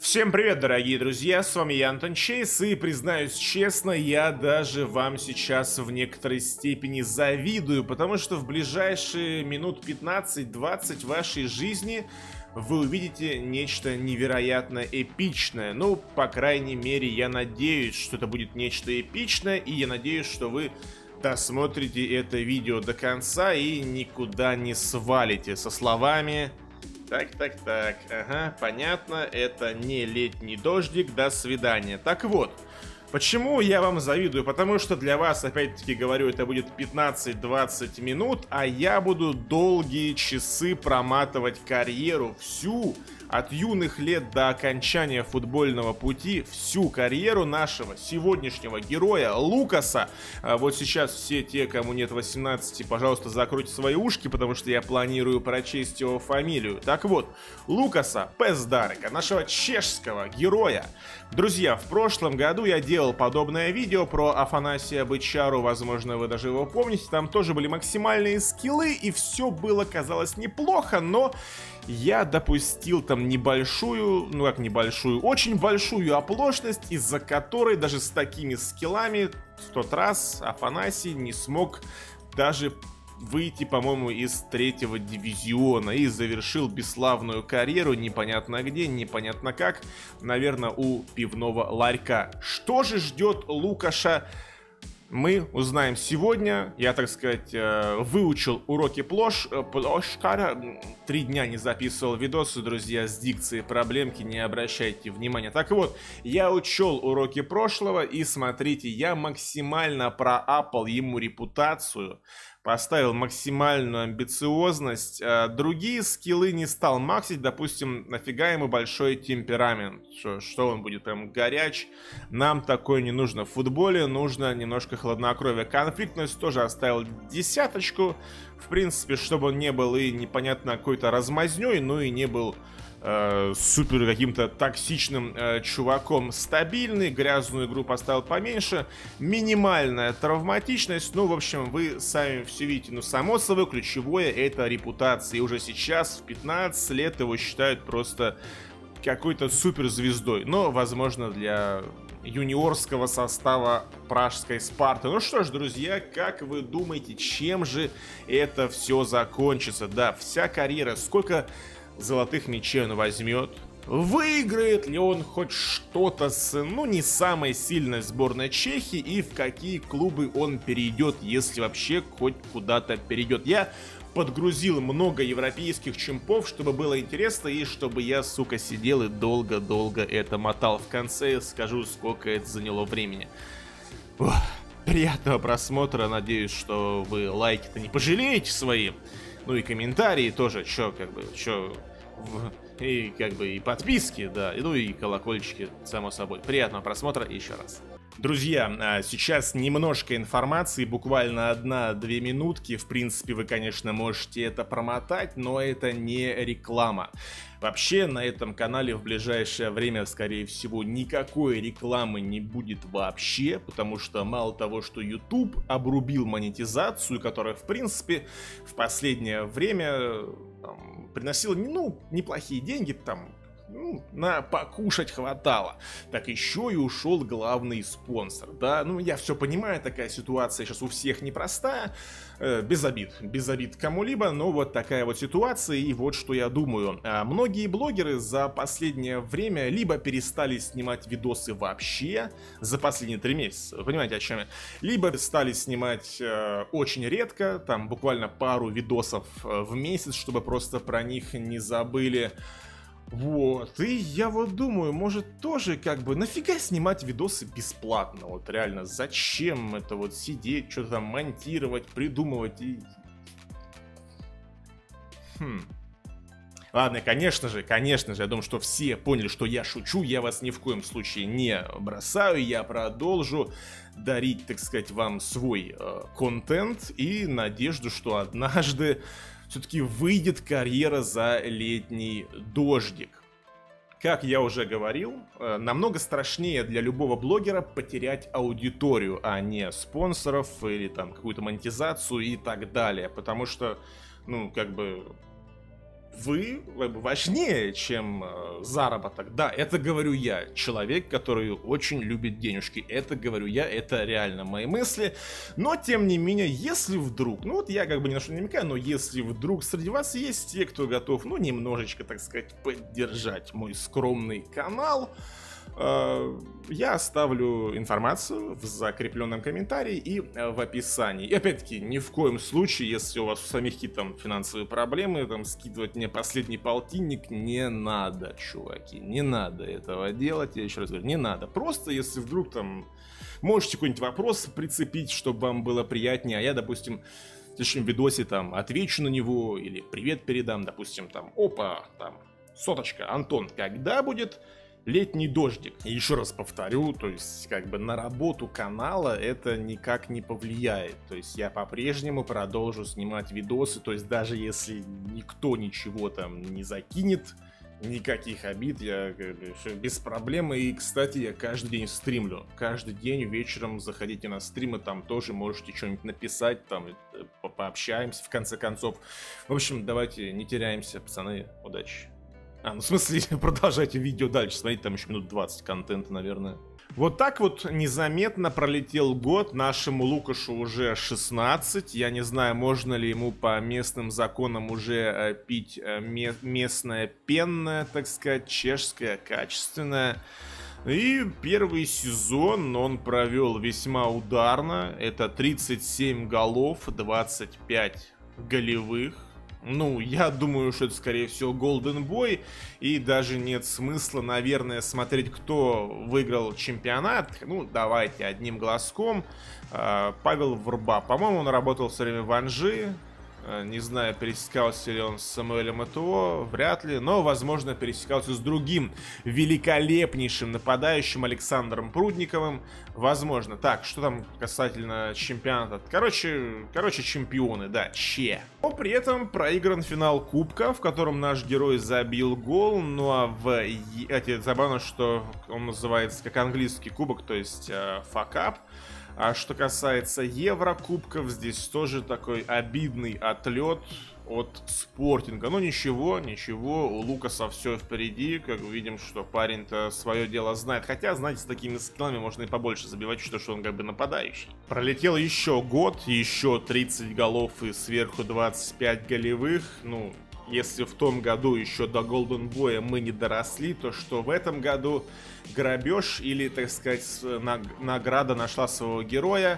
Всем привет, дорогие друзья, с вами я, Антон Чейз, и признаюсь честно, я даже вам сейчас в некоторой степени завидую, потому что в ближайшие минут 15-20 вашей жизни вы увидите нечто невероятно эпичное. Ну, по крайней мере, я надеюсь, что это будет нечто эпичное, и я надеюсь, что вы досмотрите это видео до конца и никуда не свалите со словами... Так, ага, понятно, это не летний дождик, до свидания. Так вот, почему я вам завидую? Потому что для вас, опять-таки говорю, это будет 15-20 минут, а я буду долгие часы проматывать карьеру всю, от юных лет до окончания футбольного пути, всю карьеру нашего сегодняшнего героя Лукаса. Вот сейчас все те, кому нет 18, пожалуйста, закройте свои ушки, потому что я планирую прочесть его фамилию. Так вот, Лукаса Пездарека, нашего чешского героя. Друзья, в прошлом году я делал подобное видео про Афанасия Бычару, возможно, вы даже его помните. Там тоже были максимальные скиллы, и все было, казалось, неплохо, но я допустил там небольшую, ну как небольшую, очень большую оплошность, из-за которой даже с такими скиллами в тот раз Афанасий не смог даже выйти, по-моему, из 3-го дивизиона и завершил бесславную карьеру непонятно где, непонятно как, наверное, у пивного ларька. Что же ждет Лукаша? Мы узнаем сегодня. Я, так сказать, выучил уроки Плошкара. 3 дня не записывал видосы, друзья, с дикцией проблемки, не обращайте внимания. Так вот, я учел уроки прошлого, и смотрите, я максимально проапал ему репутацию, поставил максимальную амбициозность, другие скиллы не стал максить, допустим, нафига ему большой темперамент, что он будет прям горяч, нам такое не нужно, в футболе нужно немножко хладнокровия, конфликтность тоже оставил 10, в принципе, чтобы он не был и непонятно какой-то размазнёй, но и не был супер каким-то токсичным чуваком. Стабильный, грязную игру поставил поменьше, минимальная травматичность, ну, в общем, вы сами все видите, но само собой ключевое это репутация, и уже сейчас в 15 лет его считают просто какой-то суперзвездой, но, возможно, для юниорского состава пражской Спарты. Ну что ж, друзья, как вы думаете, чем же это все закончится? Да, вся карьера, сколько золотых мячей он возьмет? Выиграет ли он хоть что-то с, ну, не самой сильной сборной Чехии, и в какие клубы он перейдет, если вообще хоть куда-то перейдет? Я подгрузил много европейских чемпов, чтобы было интересно, и чтобы я, сука, сидел и долго-долго это мотал. В конце скажу, сколько это заняло времени. Ох, приятного просмотра, надеюсь, что вы лайки-то не пожалеете свои. Ну и комментарии тоже, и как бы и подписки, да, ну и колокольчики, само собой. Приятного просмотра еще раз. Друзья, сейчас немножко информации, буквально 1-2 минутки. В принципе, вы, конечно, можете это промотать, но это не реклама. Вообще, на этом канале в ближайшее время, скорее всего, никакой рекламы не будет вообще, потому что мало того, что YouTube обрубил монетизацию, которая, в принципе, в последнее время там приносила, ну, неплохие деньги, там, ну, на покушать хватало. Так еще и ушел главный спонсор, да, ну, я все понимаю, такая ситуация сейчас у всех непростая, без обид кому-либо, но вот такая вот ситуация, и вот что я думаю. Многие блогеры за последнее время либо перестали снимать видосы вообще, за последние 3 месяца, вы понимаете, о чем я, либо стали снимать очень редко, там буквально пару видосов в месяц, чтобы просто про них не забыли. Вот, и я вот думаю, может тоже как бы нафига снимать видосы бесплатно, вот реально, зачем это вот сидеть, что-то там монтировать, придумывать и... Ладно, конечно же, я думаю, что все поняли, что я шучу, я вас ни в коем случае не бросаю, я продолжу дарить, так сказать, вам свой контент и надежду, что однажды все-таки выйдет карьера за летний дождик. Как я уже говорил, намного страшнее для любого блогера потерять аудиторию, а не спонсоров или там какую-то монетизацию и так далее. Потому что, ну, как бы, вы как бы важнее, чем заработок. Да, это говорю я, человек, который очень любит денежки. Это говорю я, это реально мои мысли. Но, тем не менее, если вдруг, ну вот я как бы ни на что не намекаю, но если вдруг среди вас есть те, кто готов, ну, немножечко, так сказать, поддержать мой скромный канал, я оставлю информацию в закрепленном комментарии и в описании. И опять-таки, ни в коем случае, если у вас у самих какие-то там финансовые проблемы, там скидывать мне последний полтинник не надо, чуваки. Не надо этого делать, я еще раз говорю, не надо. Просто если вдруг там можете какой-нибудь вопрос прицепить, чтобы вам было приятнее, а я, допустим, в следующем видосе там отвечу на него или привет передам, допустим, там, опа, там, соточка, Антон, когда будет летний дождик? И еще раз повторю, то есть как бы на работу канала это никак не повлияет. То есть я по-прежнему продолжу снимать видосы, то есть даже если никто ничего там не закинет, никаких обид, я как бы, без проблем. И, кстати, я каждый день стримлю. Каждый день вечером заходите на стримы, там тоже можете что-нибудь написать, там пообщаемся в конце концов. В общем, давайте не теряемся, пацаны, удачи. Ну в смысле, продолжайте видео дальше, смотрите, там еще минут 20 контента, наверное. Вот так вот незаметно пролетел год, нашему Лукашу уже 16. Я не знаю, можно ли ему по местным законам уже пить местное пенное, так сказать, чешское, качественное. И первый сезон он провел весьма ударно. Это 37 голов, 25 голевых. Ну, я думаю, что это, скорее всего, Golden Boy, и даже нет смысла, наверное, смотреть, кто выиграл чемпионат. Ну, давайте одним глазком. Павел Врба. По-моему, он работал все время в Анжи. Не знаю, пересекался ли он с Самуэлем Этуо, вряд ли, но, возможно, пересекался с другим великолепнейшим нападающим Александром Прудниковым, возможно. Так, что там касательно чемпионата? Короче, чемпионы, да, Но при этом проигран финал Кубка, в котором наш герой забил гол, ну а забавно, что он называется как английский кубок, то есть факап. А что касается Еврокубков, здесь тоже такой обидный отлет от Спортинга. Но ничего, у Лукаса все впереди. Как видим, что парень-то свое дело знает. Хотя, знаете, с такими скиллами можно и побольше забивать, что он как бы нападающий. Пролетел еще год, еще 30 голов и сверху 25 голевых. Ну, если в том году еще до Golden Boy мы не доросли, то что в этом году грабеж или, так сказать, награда нашла своего героя.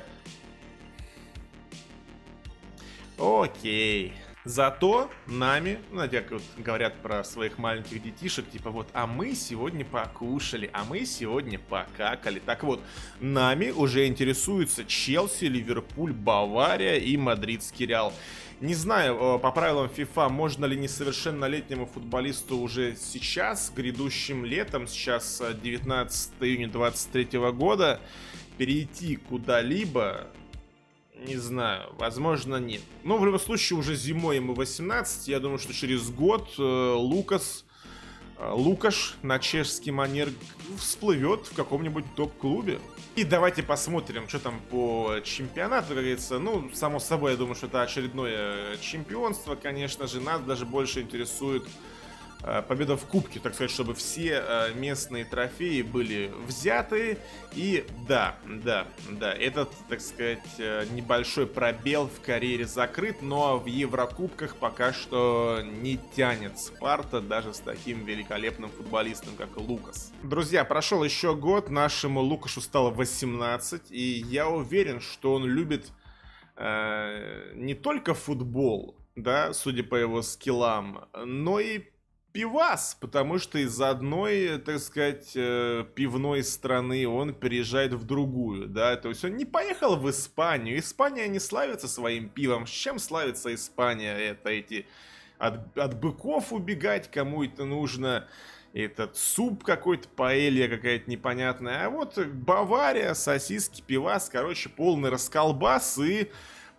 Окей. Зато нами, знаете, как вот говорят про своих маленьких детишек, типа вот, а мы сегодня покушали, а мы сегодня покакали. Так вот, нами уже интересуются Челси, Ливерпуль, Бавария и Мадридский Реал. Не знаю, по правилам FIFA, можно ли несовершеннолетнему футболисту уже сейчас, грядущим летом, сейчас 19 июня 2023 года, перейти куда-либо. Не знаю, возможно, нет. Но в любом случае уже зимой ему 18. Я думаю, что через год Лукаш на чешский манер всплывет в каком-нибудь топ-клубе. И давайте посмотрим, что там по чемпионату, как говорится. Ну, само собой, я думаю, что это очередное чемпионство, конечно же. Нас даже больше интересует победа в кубке, так сказать, чтобы все местные трофеи были взяты. И да, этот, так сказать, небольшой пробел в карьере закрыт, но в Еврокубках пока что не тянет Спарта даже с таким великолепным футболистом, как Лукас. Друзья, прошел еще год, нашему Лукашу стало 18, и я уверен, что он любит не только футбол, да, судя по его скиллам, но и пивас, потому что из одной, так сказать, пивной страны он переезжает в другую, да, то есть он не поехал в Испанию. Испания не славится своим пивом. С чем славится Испания? Это эти от быков убегать, кому это нужно, этот суп какой-то, паэлья какая-то непонятная. А вот Бавария, сосиски, пивас, короче, полный расколбас и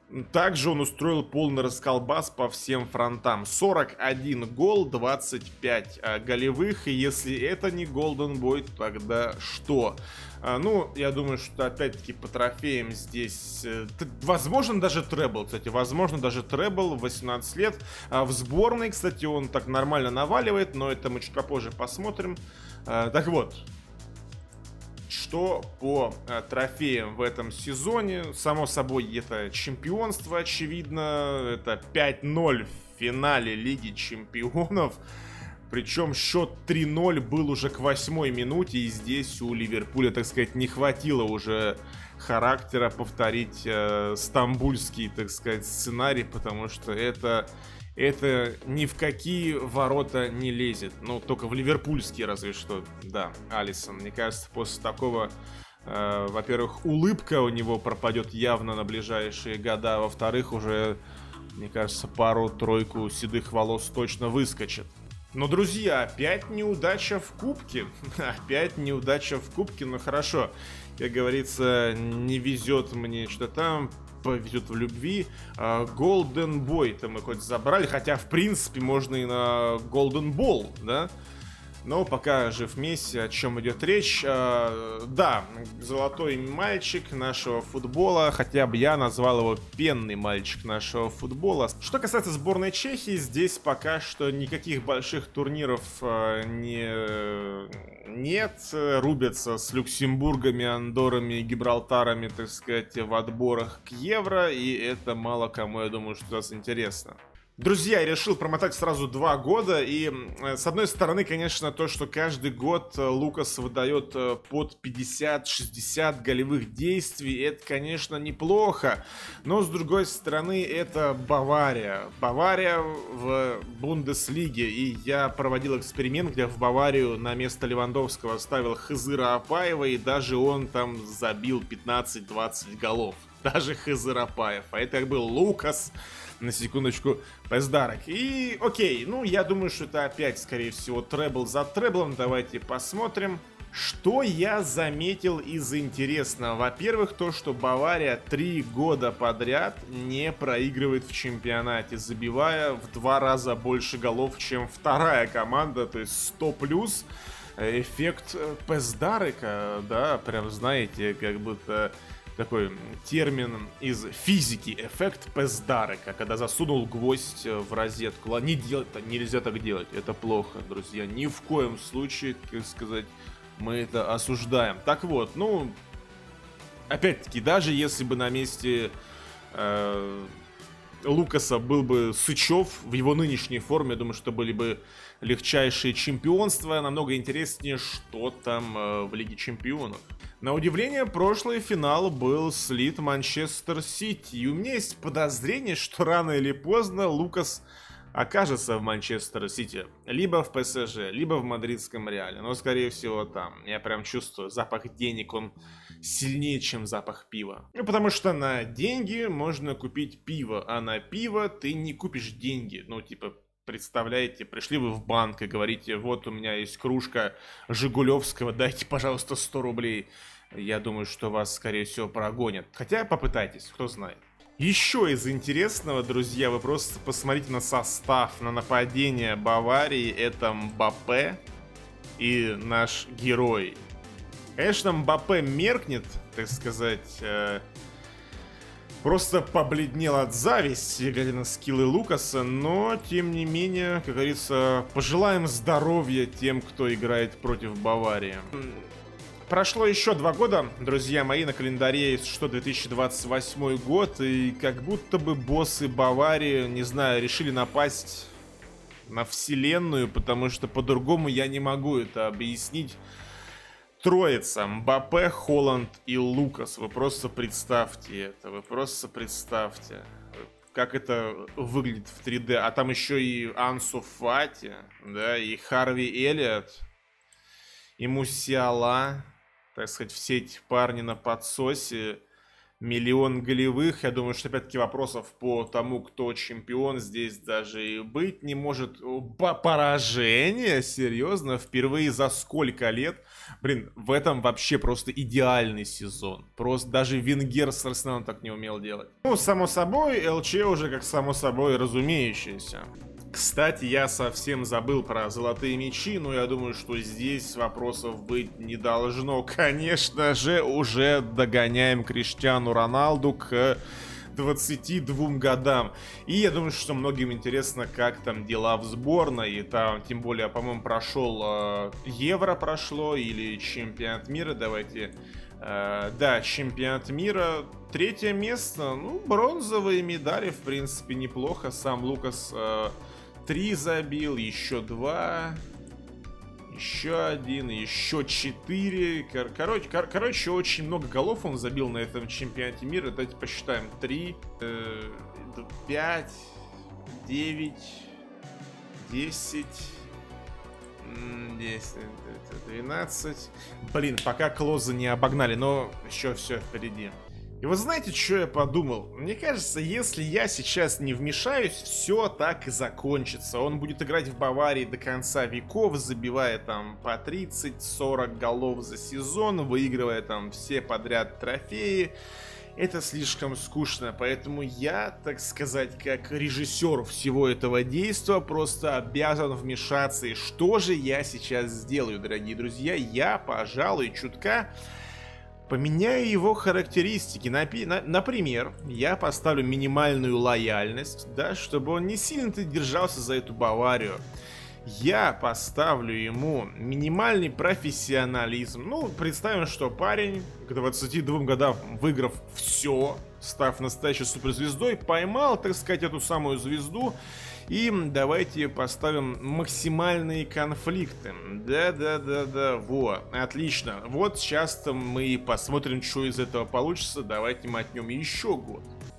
Также он устроил полный расколбас по всем фронтам. 41 гол, 25 голевых. И если это не Golden Boy, тогда что? Ну, я думаю, что опять-таки по трофеям здесь... возможно, даже требл, кстати. Возможно, даже требл, 18 лет. В сборной, кстати, он так нормально наваливает, но это мы чуть попозже посмотрим. Так вот. Что по трофеям в этом сезоне? Само собой, это чемпионство, очевидно. Это 5-0 в финале Лиги Чемпионов. Причем счет 3-0 был уже к 8-й минуте. И здесь у Ливерпуля, так сказать, не хватило уже характера повторить стамбульский, так сказать, сценарий. Потому что это ни в какие ворота не лезет. Ну, только в ливерпульские разве что. Да, Алисон. Мне кажется, после такого, во-первых, улыбка у него пропадет явно на ближайшие года. Во-вторых, уже, мне кажется, пару-тройку седых волос точно выскочит. Но, друзья, опять неудача в кубке. Опять неудача в кубке. Ну, хорошо. Как говорится, не везет мне что-то там. Повезет в любви. Golden Boy-то мы хоть забрали, хотя в принципе можно и на Golden Ball, да? Но пока жив Месси, о чем идет речь. Да, золотой мальчик нашего футбола, хотя бы я назвал его пенный мальчик нашего футбола. Что касается сборной Чехии, здесь пока что никаких больших турниров нет. Рубятся с Люксембургами, Андоррами и Гибралтарами, так сказать, в отборах к Евро, и это мало кому, я думаю, что нас интересно. Друзья, я решил промотать сразу 2 года, и с одной стороны, конечно, то, что каждый год Лукас выдает под 50-60 голевых действий, это, конечно, неплохо, но с другой стороны, это Бавария. Бавария в Бундеслиге, и я проводил эксперимент, где в Баварию на место Левандовского ставил Хызыра Апаева, и даже он там забил 15-20 голов. Даже Хызыр Апаев, а это был Лукас. На секундочку, пиздарок. И окей, ну я думаю, что это опять, скорее всего, требл за треблом. Давайте посмотрим. Что я заметил из интересного? Во-первых, то, что Бавария 3 года подряд не проигрывает в чемпионате, забивая в 2 раза больше голов, чем вторая команда, то есть 100+. Эффект пиздарика, да, прям знаете, как будто... Такой термин из физики, эффект пиздарика, когда засунул гвоздь в розетку. Не делать, нельзя так делать, это плохо, друзья. Ни в коем случае, как сказать, мы это осуждаем. Так вот, ну, опять-таки, даже если бы на месте Лукаса был бы Сычев в его нынешней форме, я думаю, что были бы легчайшие чемпионства. Намного интереснее, что там в Лиге Чемпионов. На удивление, прошлый финал был слит Манчестер Сити. И у меня есть подозрение, что рано или поздно Лукас окажется в Манчестер Сити. Либо в ПСЖ, либо в мадридском Реале. Но, скорее всего, там. Я прям чувствую, запах денег, он сильнее, чем запах пива. Ну, потому что на деньги можно купить пиво, а на пиво ты не купишь деньги. Ну, типа... Представляете, пришли вы в банк и говорите, вот у меня есть кружка Жигулевского, дайте, пожалуйста, 100 рублей. Я думаю, что вас, скорее всего, прогонят. Хотя попытайтесь, кто знает. Еще из интересного, друзья, вы просто посмотрите на состав, на нападение Баварии. Это Мбаппе и наш герой. Конечно, Мбаппе меркнет, так сказать... Просто побледнел от зависти, глядя на скиллы Лукаса, но, тем не менее, как говорится, пожелаем здоровья тем, кто играет против Баварии. Прошло еще 2 года, друзья мои, на календаре, что 2028 год, и как будто бы боссы Баварии, не знаю, решили напасть на вселенную, потому что по-другому я не могу это объяснить. Троица, Мбаппе, Холланд и Лукас. Вы просто представьте это. Вы просто представьте, как это выглядит в 3D. А там еще и Ансу Фати, да, и Харви Эллиот, и Мусиала. Так сказать, все эти парни на подсосе. миллион голевых. Я думаю, что опять-таки вопросов по тому, кто чемпион, здесь даже и быть не может. Поражение? Серьезно? Впервые за сколько лет? Блин, в этом вообще просто идеальный сезон. Просто даже Венгер с Арсеналом так не умел делать. Ну, само собой, ЛЧ уже как само собой разумеющееся. Кстати, я совсем забыл про золотые мячи, но я думаю, что здесь вопросов быть не должно. Конечно же, уже догоняем Криштиану Роналду к 22 годам. И я думаю, что многим интересно, как там дела в сборной. И там, тем более, по-моему, прошел Евро прошло или Чемпионат мира. Давайте... да, Чемпионат мира. 3-е место. Ну, бронзовые медали, в принципе, неплохо. Сам Лукас 3 забил, еще 2, еще 1, еще 4. Короче, очень много голов он забил на этом чемпионате мира. Давайте посчитаем. 3, 5, 9, 10, 10, 12. Блин, пока Клоза не обогнали, но еще все впереди. И вы знаете, что я подумал? Мне кажется, если я сейчас не вмешаюсь, все так и закончится. Он будет играть в Баварии до конца веков, забивая там по 30-40 голов за сезон, выигрывая там все подряд трофеи. Это слишком скучно, поэтому я, так сказать, как режиссер всего этого действия, просто обязан вмешаться. И что же я сейчас сделаю, дорогие друзья? Я, пожалуй, чутка... поменяю его характеристики. Например, я поставлю минимальную лояльность, да, чтобы он не сильно-то держался за эту Баварию. Я поставлю ему минимальный профессионализм. Ну, представим, что парень к 22 годам, выиграв все, став настоящей суперзвездой, поймал, так сказать, эту самую звезду. И давайте поставим максимальные конфликты. Да, вот, отлично. Вот сейчас мы посмотрим, что из этого получится. Давайте мотнем еще год.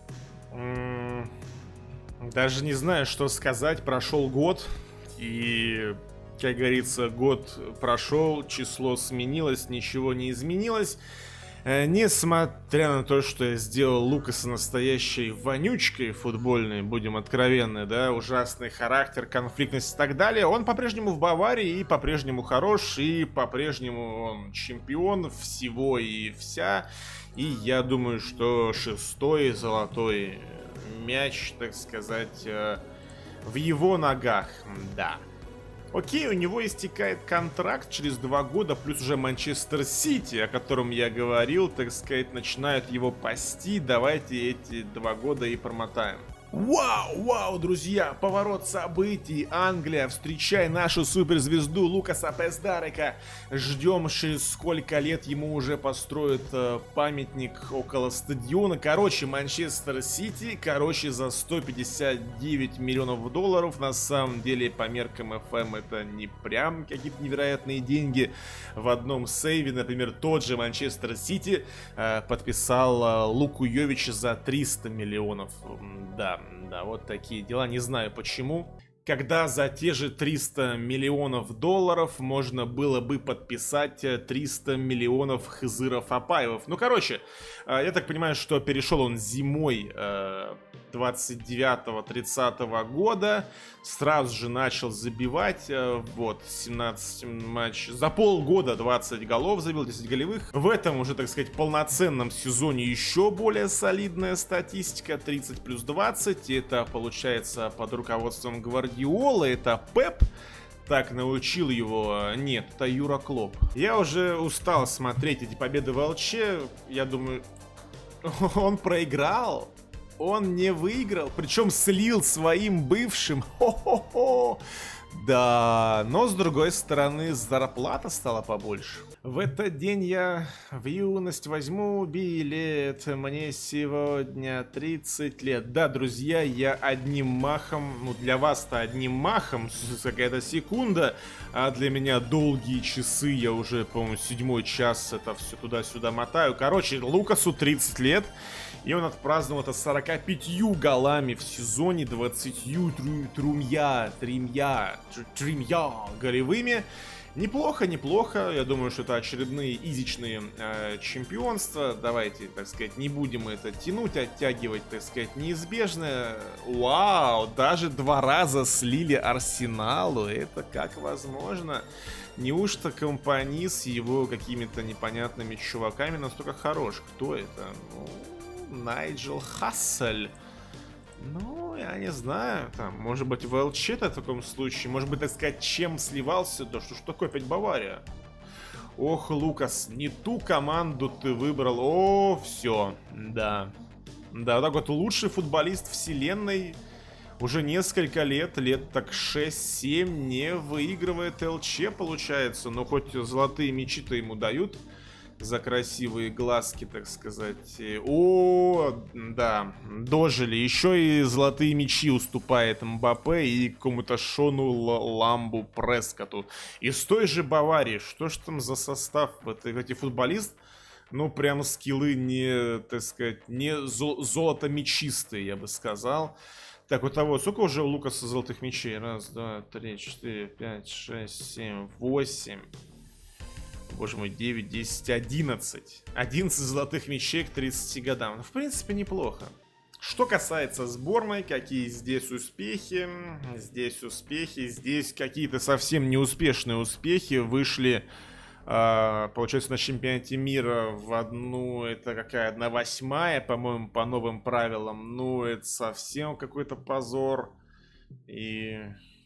Даже не знаю, что сказать. Прошел год. И, как говорится, год прошел, число сменилось, ничего не изменилось. Несмотря на то, что я сделал Лукаса настоящей вонючкой футбольной, будем откровенны, да, ужасный характер, конфликтность и так далее, он по-прежнему в Баварии и по-прежнему хорош, и по-прежнему он чемпион всего и вся. И я думаю, что 6-й золотой мяч, так сказать, в его ногах, да. Окей, у него истекает контракт через 2 года, плюс уже Манчестер Сити, о котором я говорил, так сказать, начинают его пасти. Давайте эти 2 года и промотаем. Вау, друзья, поворот событий. Англия, встречай нашу суперзвезду Лукаса Пездарека. Ждем, сколько лет ему уже построят памятник около стадиона. Короче, Манчестер Сити, за 159 миллионов долларов. На самом деле, по меркам FM это не прям какие-то невероятные деньги. В одном сейве, например, тот же Манчестер Сити подписал Луку Йовича за 300 миллионов. Да, вот такие дела. Не знаю почему. Когда за те же 300 миллионов долларов можно было бы подписать 300 миллионов Хызыров Апаевов. Ну, короче, я так понимаю, что перешел он зимой 29-30 года. Сразу же начал забивать. Вот, 17 матчей. За полгода 20 голов забил, 10 голевых. В этом уже, так сказать, полноценном сезоне еще более солидная статистика. 30 плюс 20. Это получается под руководством Гвардиолы. Это Пеп так научил его. Нет, это Юра Клоп. Я уже устал смотреть эти победы в ЛЧ. Я думаю, он проиграл. Он не выиграл, причем слил своим бывшим. Хо-хо-хо. Да, но с другой стороны зарплата стала побольше. В этот день я в юность возьму билет. Мне сегодня 30 лет. Да, друзья, я одним махом, ну для вас-то одним махом, какая-то секунда, а для меня долгие часы, я уже, по-моему, 7-й час это все туда-сюда мотаю. Короче, Лукасу 30 лет. И он отпраздновал это 45 голами в сезоне, 20 тремя голевыми. Неплохо, неплохо. Я думаю, что это очередные изичные чемпионства. Давайте, так сказать, не будем это тянуть, оттягивать, так сказать, неизбежное. Вау, даже 2 раза слили Арсеналу. Это как возможно? Неужто компания с его какими-то непонятными чуваками настолько хорош? Кто это? Ну, Найджел Хассель. Ну, я не знаю, там, может быть, в ЛЧ-то в таком случае, может быть, так сказать, чем сливался, да что ж такое, опять Бавария. Ох, Лукас, не ту команду ты выбрал, о, все, да. Да, вот так вот лучший футболист вселенной уже несколько лет, лет так 6-7 не выигрывает ЛЧ, получается, но хоть золотые мячи-то ему дают за красивые глазки, так сказать. О, да, дожили. Еще и золотые мячи уступает Мбаппе и какому-то Шону Ламбу Прескоту. Из той же Баварии. Что ж там за состав? Эти футболист, ну, прям скиллы не, так сказать, не золото-мячистые, я бы сказал. Так, у того, сколько уже у Лукаса золотых мячей? 1, 2, 3, 4, 5, 6, 7, 8... Боже мой, 9, 10, 11. 11 золотых мячей к 30 годам. Ну, в принципе, неплохо. Что касается сборной, какие здесь успехи. Здесь какие-то совсем неуспешные успехи. Вышли, получается, на чемпионате мира в одну, это какая, 1/8, по-моему, по новым правилам. Ну, это совсем какой-то позор. И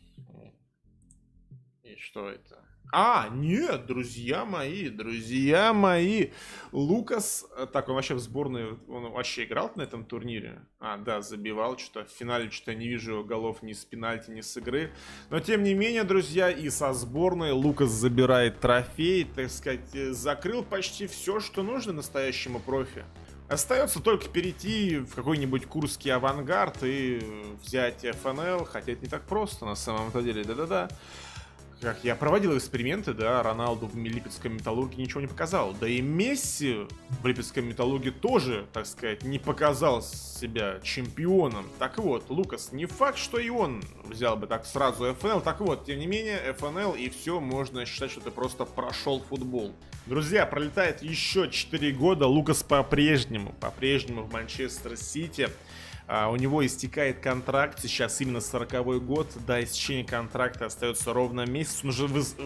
что это? А, нет, друзья мои, Лукас, так, он вообще в сборной, он вообще играл на этом турнире? А, да, забивал, что-то в финале, что-то не вижу голов ни с пенальти, ни с игры. Но, тем не менее, друзья, и со сборной Лукас забирает трофей, так сказать, закрыл почти все, что нужно настоящему профи. Остается только перейти в какой-нибудь курский авангард и взять ФНЛ, хотя это не так просто на самом-то деле, да-да-да. Как я проводил эксперименты, да, Роналду в Липецком Металлурге ничего не показал. Да и Месси в Липецком Металлурге тоже, так сказать, не показал себя чемпионом. Так вот, Лукас, не факт, что и он взял бы так сразу ФНЛ. Так вот, тем не менее, ФНЛ, и все, можно считать, что ты просто прошел футбол. Друзья, пролетает еще 4 года, Лукас по-прежнему в Манчестер Сити. У него истекает контракт, сейчас именно 40-й год, до истечения контракта остается ровно месяц, он уже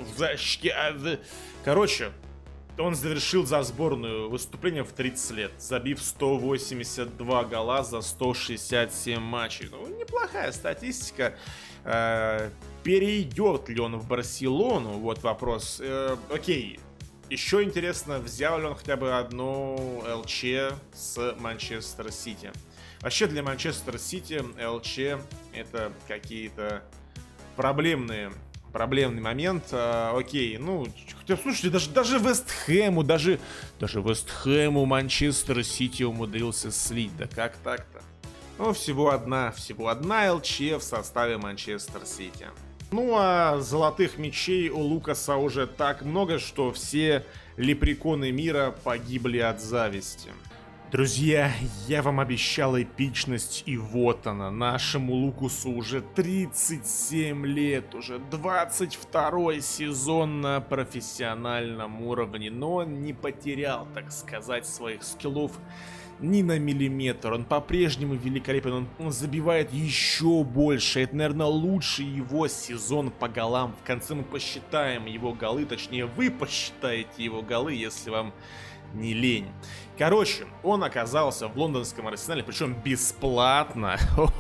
короче, он завершил за сборную выступление в 30 лет, забив 182 гола за 167 матчей. Ну, неплохая статистика. Перейдет ли он в Барселону? Вот вопрос. Окей. Еще интересно, взял ли он хотя бы одну ЛЧ с Манчестер Сити. Вообще для Манчестер Сити ЛЧ это какие-то проблемный момент. Окей, ну, слушайте, даже Вест Хэму Манчестер Сити умудрился слить. Да как так-то? Ну, всего одна ЛЧ в составе Манчестер Сити. Ну, а золотых мячей у Лукаса уже так много, что все лепреконы мира погибли от зависти. Друзья, я вам обещал эпичность, и вот она. Нашему Лукасу уже 37 лет, уже 22-й сезон на профессиональном уровне, но он не потерял, так сказать, своих скиллов ни на миллиметр. Он по-прежнему великолепен, он забивает еще больше. Это, наверное, лучший его сезон по голам. В конце мы посчитаем его голы, точнее, вы посчитаете его голы, если вам не лень. Короче, он оказался в лондонском Арсенале, причем бесплатно.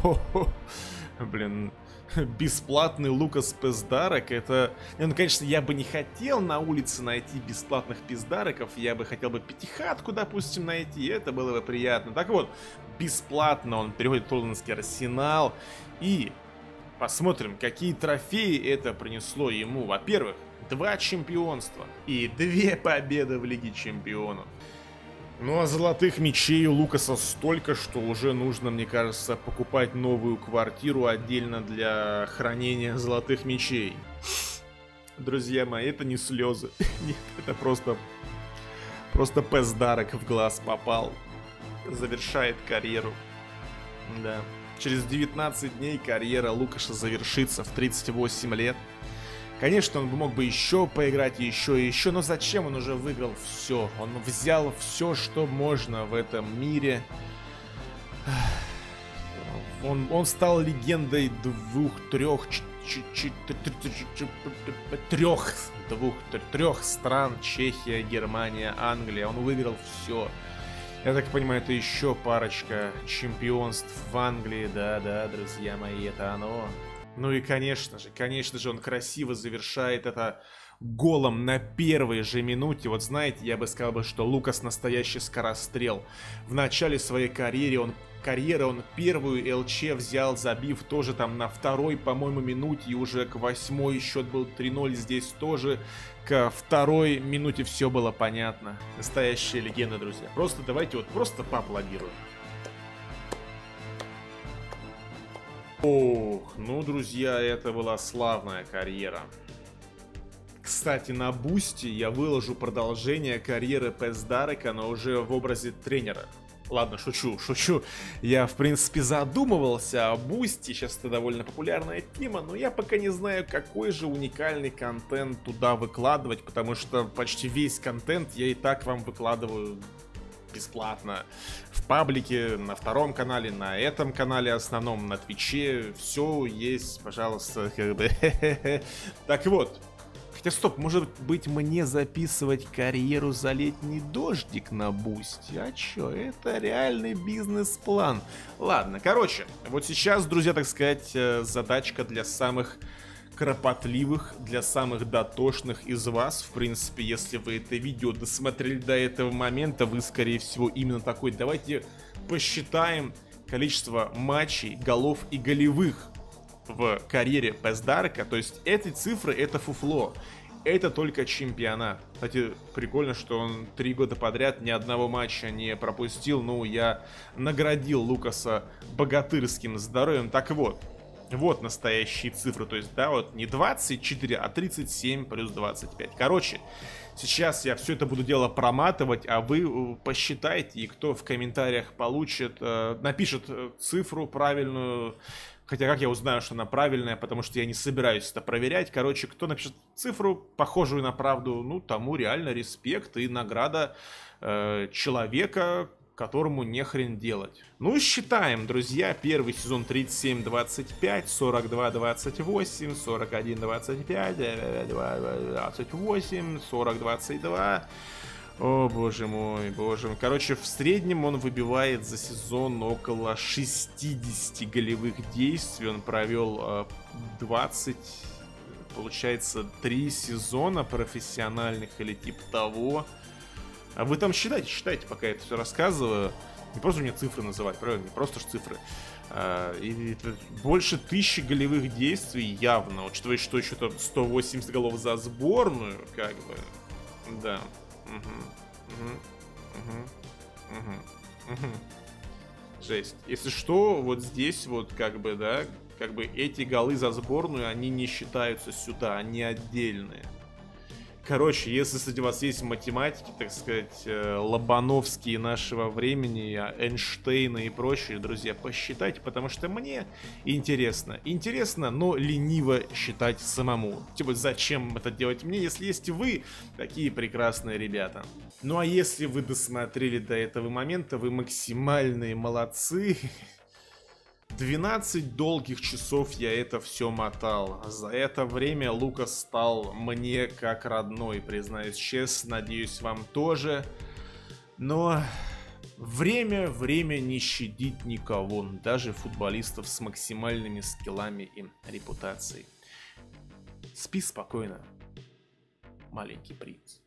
Блин, бесплатный Лукас Пиздарок. Это, ну, конечно, я бы не хотел на улице найти бесплатных пиздароков. Я бы хотел бы пятихатку, допустим, найти. Это было бы приятно. Так вот, бесплатно он переходит в лондонский Арсенал. И посмотрим, какие трофеи это принесло ему. Во-первых, 2 чемпионства и 2 победы в Лиге Чемпионов. Ну а золотых мячей у Лукаса столько, что уже нужно, мне кажется, покупать новую квартиру отдельно для хранения золотых мячей. Друзья мои, это не слезы. Нет, это просто пиздарок в глаз попал. Завершает карьеру. Да. Через 19 дней карьера Лукаша завершится в 38 лет. Конечно, он мог бы еще поиграть, еще и еще, но зачем? Он уже выиграл все. Он взял все, что можно в этом мире. Он стал легендой трех стран: Чехия, Германия, Англия. Он выиграл все. Я так понимаю, это еще парочка чемпионств в Англии. Да, друзья мои, это оно. Ну и конечно же, он красиво завершает это голом на первой же минуте. Вот знаете, я бы сказал, что Лукас настоящий скорострел. В начале своей карьеры он первую ЛЧ взял, забив тоже там на второй, по-моему, минуте, и уже к 8-й счет был 3-0. Здесь тоже к 2-й минуте все было понятно. Настоящая легенда, друзья. Просто давайте вот просто поаплодируем. Ох, ну, друзья, это была славная карьера. Кстати, на Бусти я выложу продолжение карьеры Пездарека, но уже в образе тренера. Ладно, шучу. Я, в принципе, задумывался о Бусти. Сейчас это довольно популярная тема, но я пока не знаю, какой же уникальный контент туда выкладывать, потому что почти весь контент я и так вам выкладываю бесплатно в паблике, на втором канале, на этом канале основном, на Твиче. Все есть, пожалуйста, как бы. Так вот. Хотя, стоп, может быть, мне записывать карьеру за летний дождик на Бусти? А чё, это реальный бизнес-план. Ладно, короче, вот сейчас, друзья, так сказать, задачка для самых кропотливых, для самых дотошных из вас. В принципе, если вы это видео досмотрели до этого момента, вы, скорее всего, именно такой. Давайте посчитаем количество матчей, голов и голевых в карьере Пездарека. То есть эти цифры — это фуфло. Это только чемпионат. Кстати, прикольно, что он 3 года подряд ни одного матча не пропустил. Ну, я наградил Лукаса богатырским здоровьем. Так вот, вот настоящие цифры. То есть, да, вот не 24, а 37 плюс 25. Короче, сейчас я все это буду дело проматывать, а вы посчитайте, и кто в комментариях получит, напишет цифру правильную. Хотя как я узнаю, что она правильная, потому что я не собираюсь это проверять. Короче, кто напишет цифру, похожую на правду, ну, тому реально респект и награда человека, которому не хрен делать. Ну, считаем, друзья. Первый сезон 37-25, 42-28, 41-25, 28, 40-22... О, боже мой, боже мой. Короче, в среднем он выбивает за сезон около 60 голевых действий. Он провел 20, получается, 3 сезона профессиональных или типа того. А вы там считайте, пока я это все рассказываю. Не просто мне цифры называть, правильно? Не просто ж цифры. И больше 1000 голевых действий явно. Учитывая, что еще там 180 голов за сборную, как бы, да. Жесть. Если что, вот здесь вот как бы, да, как бы эти голы за сборную, они не считаются сюда, они отдельные. Короче, если среди вас есть математики, так сказать, Лобановские нашего времени, Эйнштейна и прочие, друзья, посчитайте, потому что мне интересно. Интересно, но лениво считать самому. Типа, зачем это делать мне, если есть вы, такие прекрасные ребята. Ну а если вы досмотрели до этого момента, вы максимальные молодцы. 12 долгих часов я это все мотал. За это время Лукас стал мне как родной, признаюсь честно, надеюсь, вам тоже. Но время не щадит никого, даже футболистов с максимальными скиллами и репутацией. Спи спокойно, маленький принц.